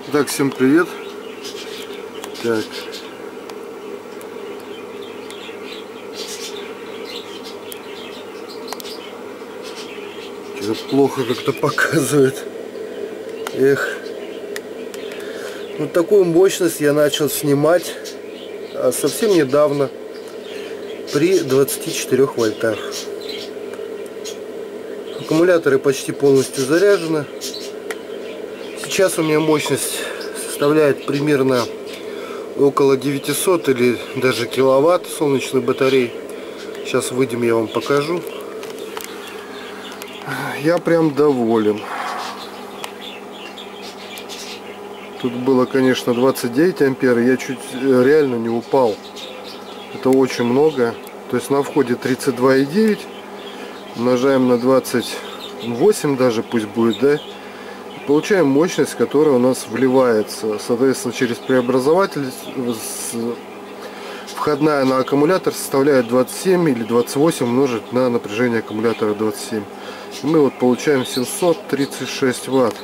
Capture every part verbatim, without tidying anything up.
Так, всем привет. Так. Что-то плохо как-то показывает. Эх. Вот такую мощность я начал снимать совсем недавно при двадцати четырёх вольтах. Аккумуляторы почти полностью заряжены. Сейчас у меня мощность составляет примерно около девятисот или даже киловатт солнечной батареи. Сейчас выйдем, я вам покажу. Я прям доволен. Тут было, конечно, двадцать девять ампер, я чуть реально не упал. Это очень много. То есть на входе тридцать два и девять. Умножаем на двадцать восемь даже, пусть будет, да? Получаем мощность, которая у нас вливается. Соответственно, через преобразователь входная на аккумулятор составляет двадцать семь или двадцать восемь умножить на напряжение аккумулятора двадцать семь. И мы вот получаем семьсот тридцать шесть ватт.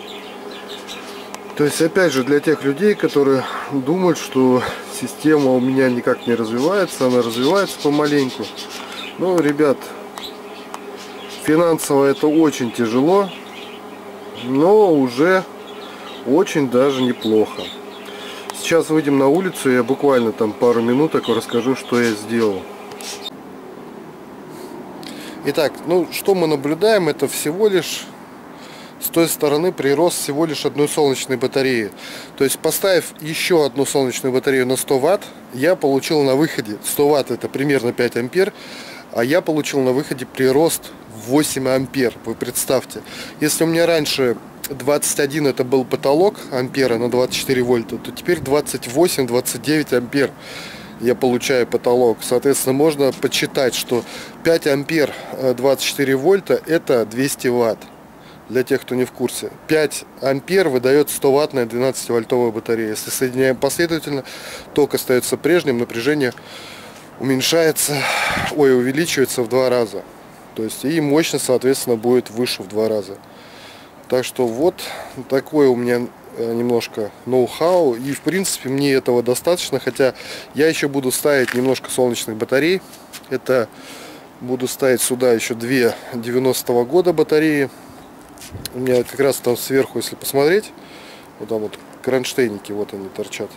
То есть, опять же, для тех людей, которые думают, что система у меня никак не развивается, она развивается помаленьку. Но, ребят, финансово это очень тяжело, но уже очень даже неплохо. Сейчас выйдем на улицу, я буквально там пару минуток расскажу, что я сделал. Итак, ну что мы наблюдаем, это всего лишь с той стороны прирост всего лишь одной солнечной батареи. То есть, поставив еще одну солнечную батарею на сто ватт, я получил на выходе, сто ватт это примерно пять ампер, а я получил на выходе прирост восемь ампер. Вы представьте, если у меня раньше двадцать один это был потолок ампера на двадцать четыре вольта, то теперь двадцать восемь — двадцать девять ампер я получаю потолок. Соответственно, можно подсчитать, что пять ампер двадцать четыре вольта это двести ватт. Для тех, кто не в курсе, пять ампер выдает сто ваттная двенадцативольтовая батарея. Если соединяем последовательно, ток остается прежним, напряжение уменьшается, ой, увеличивается в два раза. То есть и мощность, соответственно, будет выше в два раза. Так что вот такое у меня немножко ноу-хау. И в принципе мне этого достаточно. Хотя я еще буду ставить немножко солнечных батарей. Это буду ставить сюда еще две девяностого года батареи. У меня как раз там сверху, если посмотреть, вот там вот кронштейники, вот они торчат.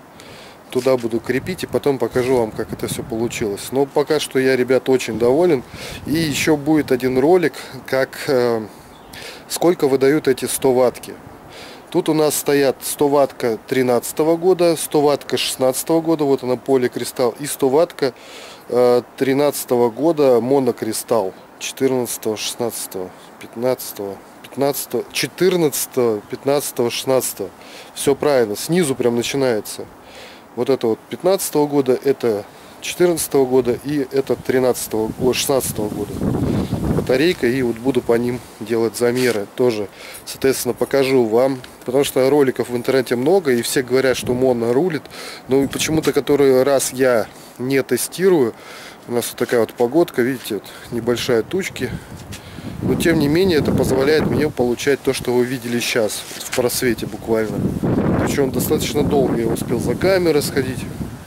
Туда буду крепить и потом покажу вам, как это все получилось. Но пока что я, ребят, очень доволен. И еще будет один ролик, как э, сколько выдают эти сто ваттки. Тут у нас стоят сто ваттка тринадцатого года, сто ваттка шестнадцатого года, вот она поликристалл, и сто ваттка э, тринадцатого года монокристалл, четырнадцатого, шестнадцатого, пятнадцатого, пятнадцатого, четырнадцатого, пятнадцатого, шестнадцатого. Все правильно, снизу прям начинается. Вот это вот пятнадцатого года, это четырнадцатого года и это тринадцатого, шестнадцатого года батарейка. И вот буду по ним делать замеры тоже. Соответственно, покажу вам, потому что роликов в интернете много и все говорят, что моно рулит. Но почему-то который раз я не тестирую. У нас вот такая вот погодка, видите, вот небольшая тучки. Но тем не менее это позволяет мне получать то, что вы видели сейчас, в просвете буквально. Причем достаточно долго я успел за камерой сходить.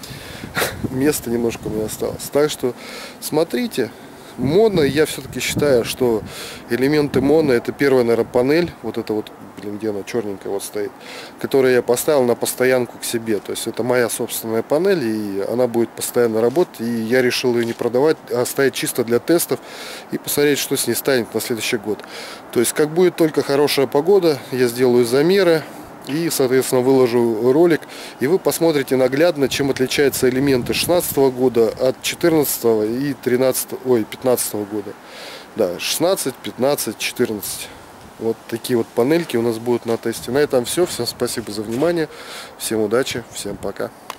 Места немножко у меня осталось. Так что смотрите. Моно, я все-таки считаю, что элементы моно, это первая, наверное, панель, вот это вот, блин, где она, черненькая вот стоит, которую я поставил на постоянку к себе. То есть это моя собственная панель, и она будет постоянно работать, и я решил ее не продавать, а оставить чисто для тестов и посмотреть, что с ней станет на следующий год. То есть как будет только хорошая погода, я сделаю замеры и, соответственно, выложу ролик, и вы посмотрите наглядно, чем отличаются элементы шестнадцатого года от четырнадцатого и тринадцатого, ой, пятнадцатого года. Да, шестнадцать, пятнадцать, четырнадцать. Вот такие вот панельки у нас будут на тесте. На этом все. Всем спасибо за внимание. Всем удачи. Всем пока.